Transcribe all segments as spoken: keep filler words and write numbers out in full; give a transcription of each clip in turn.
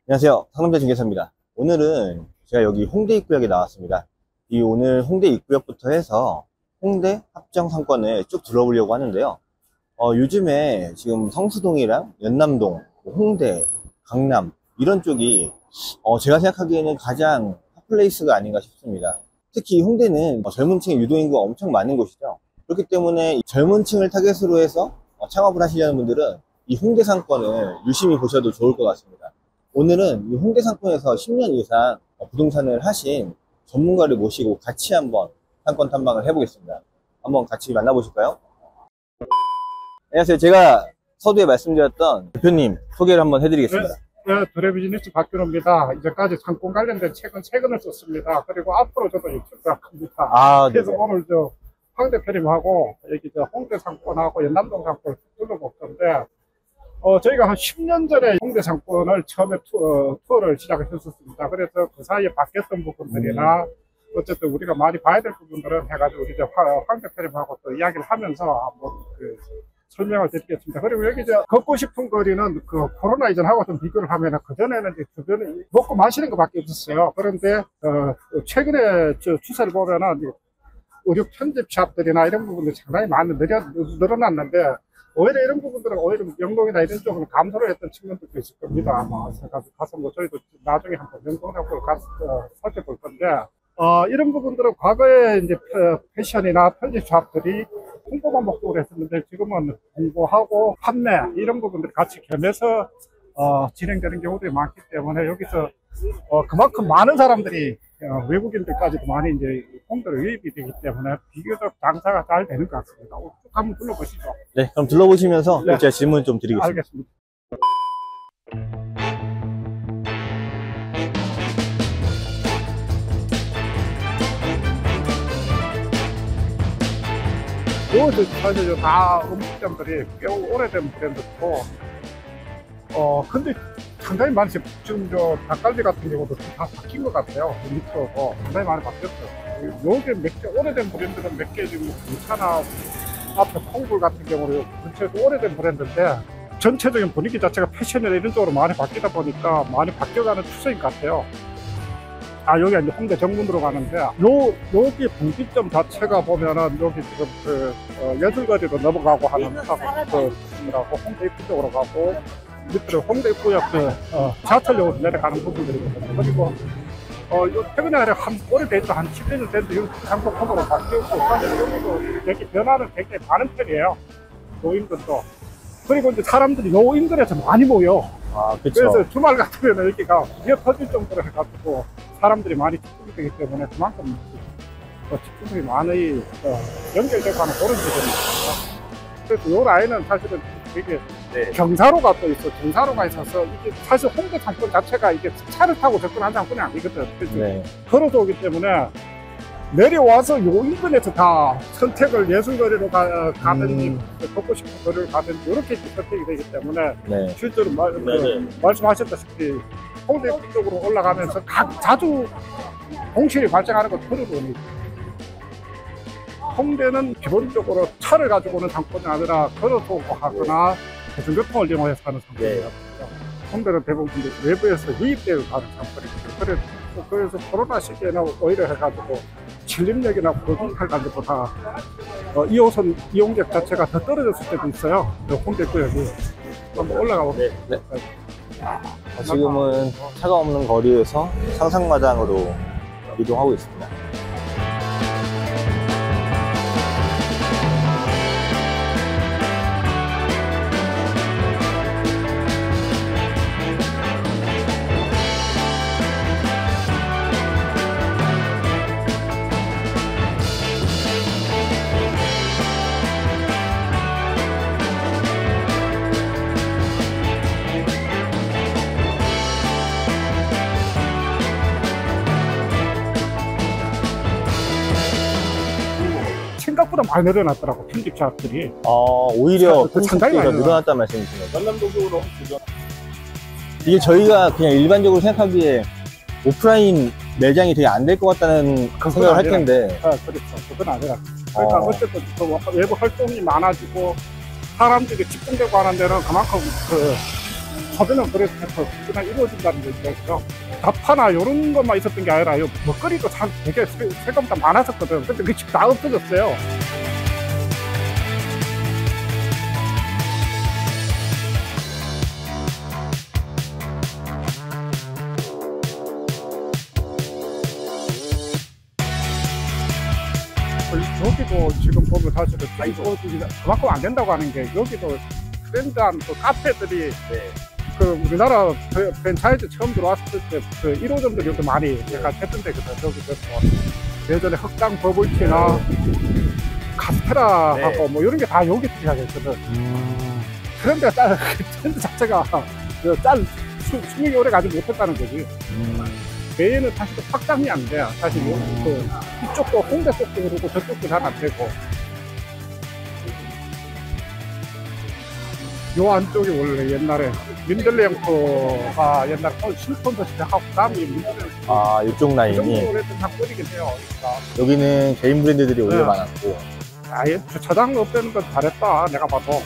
안녕하세요. 상남자 중개사입니다. 오늘은 제가 여기 홍대 입구역에 나왔습니다. 이 오늘 홍대 입구역부터 해서 홍대 합정 상권을 쭉 둘러보려고 하는데요. 어, 요즘에 지금 성수동이랑 연남동, 홍대, 강남 이런 쪽이 어, 제가 생각하기에는 가장 핫플레이스가 아닌가 싶습니다. 특히 홍대는 젊은 층의 유동인구가 엄청 많은 곳이죠. 그렇기 때문에 젊은 층을 타겟으로 해서 창업을 하시려는 분들은 이 홍대 상권을 유심히 보셔도 좋을 것 같습니다. 오늘은 이 홍대 상권에서 십 년 이상 부동산을 하신 전문가를 모시고 같이 한번 상권 탐방을 해보겠습니다. 한번 같이 만나보실까요? 안녕하세요. 제가 서두에 말씀드렸던 대표님 소개를 한번 해드리겠습니다. 네, 네 드레비즈니스 박균호입니다. 이제까지 상권 관련된 책은 세 권을 썼습니다. 그리고 앞으로 저도 유튜브를 합니다. 아, 그래서 네네. 오늘 저 황 대표님하고 여기 저 홍대 상권하고 연남동 상권을 둘러볼 건데, 어, 저희가 한 십 년 전에 홍대 상권을 처음에 투어, 투어를 시작했었습니다. 그래서 그 사이에 바뀌었던 부분들이나, 어쨌든 우리가 많이 봐야 될 부분들은 해가지고, 이제 황, 황 대표님하고 또 이야기를 하면서 한번 그 설명을 드리겠습니다. 그리고 여기 이제 걷고 싶은 거리는 그 코로나 이전하고 좀 비교를 하면, 그전에는 이제 주변에 먹고 마시는 것밖에 없었어요. 그런데, 어, 최근에 저 추세를 보면은, 의류 편집샵들이나 이런 부분들이 상당히 많이 늘어, 늘어났는데, 오히려 이런 부분들은 오히려 영동이나 이런 쪽으로 감소를 했던 측면들도 있을 겁니다. 아마 가서, 가서 뭐 저희도 나중에 한번 영동상권을 가서 어, 살펴볼 건데, 어, 이런 부분들은 과거에 이제 패션이나 편집샵들이 홍보만 목적으로 했었는데, 지금은 홍보하고 판매 이런 부분들이 같이 겸해서 어, 진행되는 경우들이 많기 때문에, 여기서 어, 그만큼 많은 사람들이 어, 외국인들까지도 많이 이제 홍대로 유입이 되기 때문에 비교적 장사가 잘 되는 것 같습니다. 쭉 한번 둘러보시죠. 네, 그럼 둘러보시면서 네. 제가 질문 좀 드리겠습니다. 알겠습니다. 요새 사실 다 음식점들이 꽤 오래된 브랜드고, 어 근데 상당히 많이 지금 저 닭갈비 같은 경우도 다 바뀐 것 같아요. 밑으로 상당히 많이 바뀌었어요. 요게 몇 개 오래된 브랜드는 몇 개 지금 괜찮아. 앞에 콩불 같은 경우는 전체도 오래된 브랜드인데, 전체적인 분위기 자체가 패션이나 이런 쪽으로 많이 바뀌다 보니까 많이 바뀌어가는 추세인 것 같아요. 아, 여기 이제 홍대 정문으로 가는데, 요, 여기 분기점 자체가 보면은, 여기 지금 그, 어, 예술거리로 넘어가고 하는, 그, 라고 홍대 입구 쪽으로 가고, 밑으로 홍대 입구역 그, 어, 지하철역으로 내려가는 부분들이거든요. 그리고, 어, 요, 최근에 한, 오래됐죠. 한 십 년 됐는데, 이 상품으로 바뀌었고, 사실 여기도 되게 변화는 굉장히 많은 편이에요. 노인들도. 그리고 이제 사람들이 요 인근에서 많이 모여. 아, 그쵸. 그래서 주말 같으면 여기가 미어 터질 정도로 해가지고 사람들이 많이 집중이 되기 때문에 그만큼 집중이 많이 어, 연결되고 하는 그런 지점입니다. 그래서 요 라인은 사실은 되게 네. 경사로가 또 있어. 경사로가 있어서 이게 사실 홍대 상권 자체가 이게 차를 타고 접근하는 상권이 아니거든. 네. 걸어서 오기 때문에 내려와서 요 인근에서 다 선택을 예술거리로 가, 가든지 음. 걷고 싶은 거리를 가든지 이렇게 선택이 되기 때문에 네. 실제로 말, 네, 그, 네. 말씀하셨다시피 홍대 쪽으로 올라가면서 각, 자주 공실이 발생하는 것 들어보니, 홍대는 기본적으로 차를 가지고 오는 상권이 아니라 걸어서 오고 하거나 대중교통을 이용해서 하는 상권이에요. 네. 홍대는 대부분 외부에서 유입되어 가는 상권이거든요. 그래서, 그래서 코로나 시기에는 오히려 해가지고 진림역이나 고속철 같은 것보다 어, 이 호선 이용객 자체가 더 떨어졌을 때도 있어요. 홍대 구역이. 한번 올라가 보세요. 네. 네. 어, 지금은 차가 없는 거리에서 상상마당으로 이동하고 있습니다. 생각보다 많이 늘어났더라고, 편집샵들이. 어, 오히려 그 상당히 편집비가 많이 늘어났다는 말씀이신 거죠? 전남도적으로 이게 저희가 그냥 일반적으로 생각하기에 오프라인 매장이 되게 안 될 것 같다는 생각을 할 텐데. 아, 그렇죠. 그건 아니라. 그러니까 어. 어쨌든 그 외부 활동이 많아지고 사람들이 집중되고 하는 데는 그만큼 그 소비는 그래서 그냥 이루어진다는 거죠. 자파나 이런 것만 있었던 게 아니라 요 먹거리도 참 되게 세- 생각보다 많았었거든. 근데 그게 지금 다 없어졌어요. 여기도 지금 보면 사실은 이거 그만큼 안 된다고 하는 게 여기도 트렌드한 그 카페들이 그 우리나라 그 프랜차이즈 처음 들어왔을 때 그 일 호점들이 이렇게 많이 약간 했던 데거든. 저기서 뭐 예전에 흑당 버블티나 카스테라하고 뭐 이런 게 다 여기 들어가겠거든. 음. 트렌드가 짤, 그 트렌드 자체가 그 짤 수- 수명이 오래 가지 못했다는 거지. 음. 메인은 사실 확장이 안 돼. 사실 요, 그 이쪽도 홍대 쪽도 그렇고 저쪽도 잘 안 되고. 요 안쪽이 원래 옛날에 민들레형토가 옛날 실톤도 시작하고 그다음에 민들레형토 아, 이쪽 그 라인이. 정도 오래된 상권이긴 해요. 그러니까 여기는 개인 브랜드들이 오히려 네. 많았고. 아예 주차장 없애는 건 잘했다 내가 봐도.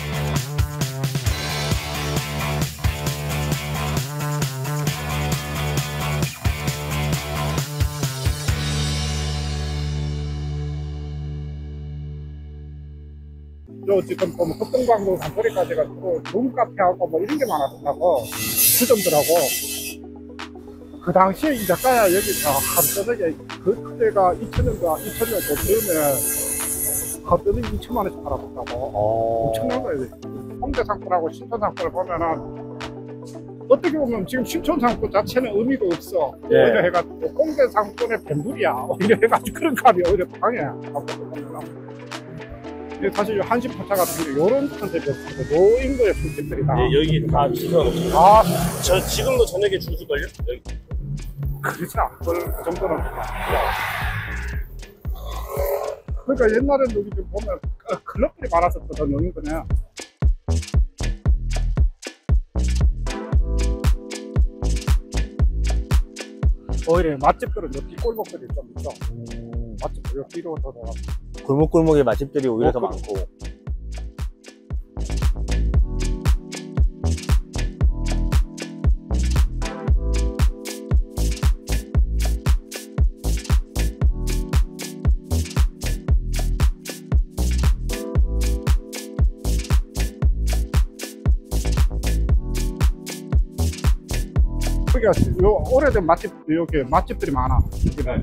요 지금 보면 흑동광도 단거리까지 가지고 룸카페하고 뭐 이런 게 많았다고 수점들하고 그 당시에 이 작가야 여기서 하루 저녁에 그 그때가 이천 년도 이천 년 도처음에 하루 저녁에 이천만 원씩 팔았다고. 어. 엄청난 거예요. 홍대 상권하고 신촌 상권을 보면은 어떻게 보면 지금 신촌 상권 자체는 의미가 없어. 예. 오히려 해가지고 홍대 상권의 밴들이야. 오히려 해가지고 그런 감이 오히려 강해. 이게 사실 한식 포차 같은 게 이런 컨셉이 없고 노인도의 술집들이다. 예, 여기 다 주소가 없어요. 아, 저 지금도 저녁에 줄 서걸요? 여기. 그렇지 않아. 그 정도는. 그러니까 옛날엔 여기 좀 보면 그 클럽들이 많았었거든, 노인도는. 오히려 맛집들은 여기 꼴목들이 좀 있어. 음. 맛집들 여기로 더 나가. 골목골목의 맛집들이 오히려 더 어, 그럼. 많고. 그러니까 요 오래된 맛집 이렇게 맛집들이 많아. 여기는.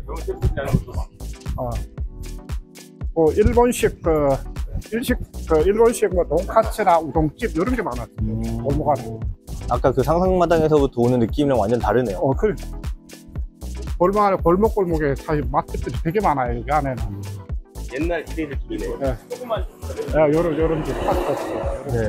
어. 뭐 일본식 그 일식 그 일본식 뭐 돈카츠나 우동집 이런 게 많아. 음. 골목 안에. 아까 그 상상마당에서부터 오는 느낌이랑 완전 다르네요. 어, 그 골목 안에 골목 골목에 사실 맛집들이 되게 많아요. 여기 안에는. 옛날 이대 느낌이네요. 네. 조금만 야, 요런 요런 집 파스타 있어. 네.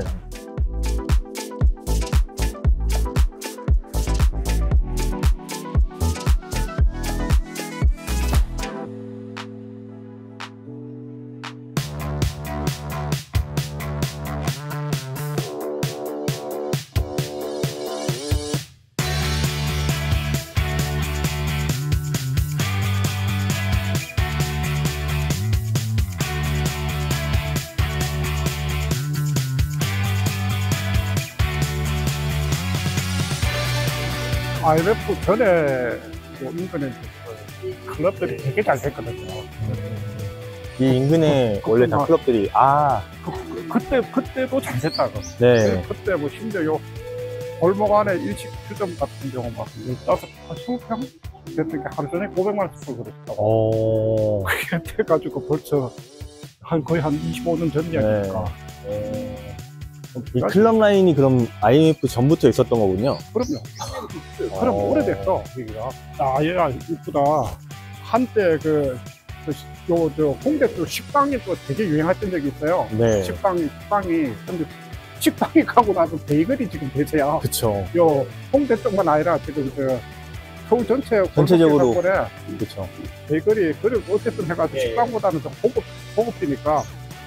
아이엠에프 전에 뭐 인근에 그 클럽들이 되게 잘 됐거든요. 이 인근에 원래 다 클럽들이, 아, 그, 그때 그때도 잘 됐다고. 네. 그때 뭐 심지어 요 골목 안에 일식 주점 같은 경우 막 열다섯, 스무 평 됐던 게 하루 전에 오백만 원 쓰고 그랬다고. 오. 그게 돼가지고 벌써 한 거의 한 이십오 년 전 이야기니까. 네. 이 클럽 라인이 그럼 아이엠에프 전부터 있었던 거군요. 그럼요. 그럼 어. 오래됐어, 여기가. 아, 얘가 이쁘다. 한때 그, 그, 시- 요, 저, 홍대 또 식빵이 또 되게 유행했던 적이 있어요. 네. 식빵이, 식빵이. 근데 식빵이 가고 나서 베이글이 지금 대세야. 그쵸. 요, 홍대 쪽만 아니라 지금 저, 서울 전체. 전체적으로. 골목길에 그쵸. 베이글이, 그리고 어쨌든 해가지고 예, 예. 식빵보다는 더 고급, 고급이니까.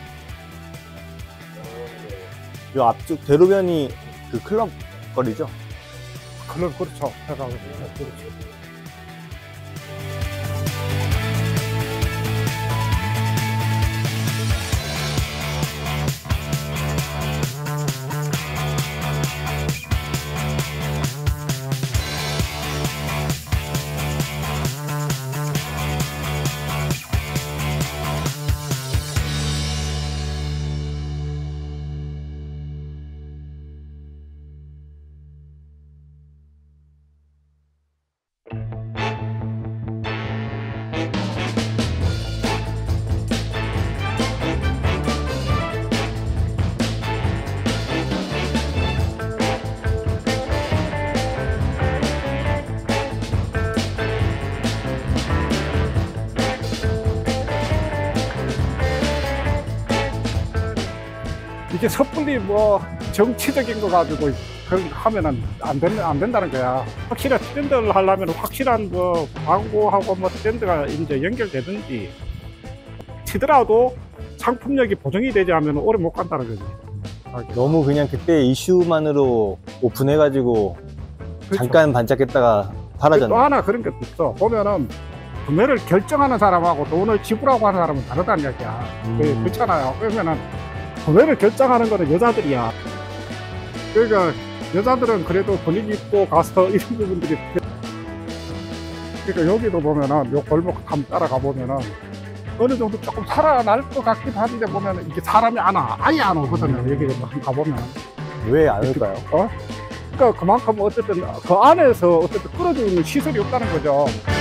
요 앞쪽 대로변이 그 클럽 거리죠? 그런, 그렇죠. 해가지고. 그렇죠. 이게 섣불리 뭐 정치적인 거 가지고 그런 거 하면은 안, 된, 안 된다는 거야. 확실한 트렌드를 하려면 확실한 뭐 광고하고 뭐 트렌드가 이제 연결되든지 치더라도 상품력이 보정이 되지 않으면 오래 못 간다는 거지. 너무 그냥 그때 이슈만으로 오픈해가지고 그렇죠. 잠깐 반짝했다가 또 사라졌네. 하나 그런 것도 있어. 보면은 구매를 결정하는 사람하고 돈을 지불하고 하는 사람은 다르다는 얘기야. 음. 그- 그렇잖아요. 그러면은 구매를 결정하는 거는 여자들이야. 그러니까 여자들은 그래도 분위기 있고 가서 이런 부분들이 그러니까 여기도 보면은 요 골목 한번 따라가 보면은 어느 정도 조금 살아날 것 같기도 한데 보면은 이게 사람이 안 와. 아예 안 오거든요. 여기 한번 가보면. 왜 안 올까요? 어? 그러니까 그만큼 어쨌든 그 안에서 어쨌든 끌어주는 시설이 없다는 거죠.